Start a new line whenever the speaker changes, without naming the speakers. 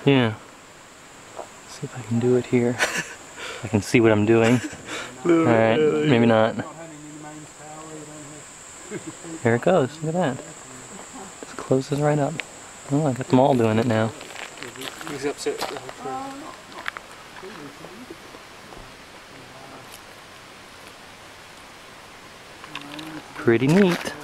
Yeah. See if I can do it here. I can see what I'm doing. Alright, maybe not. There it goes. Look at that. It closes right up. Oh, I got them all doing it now.
He's upset.
Pretty neat.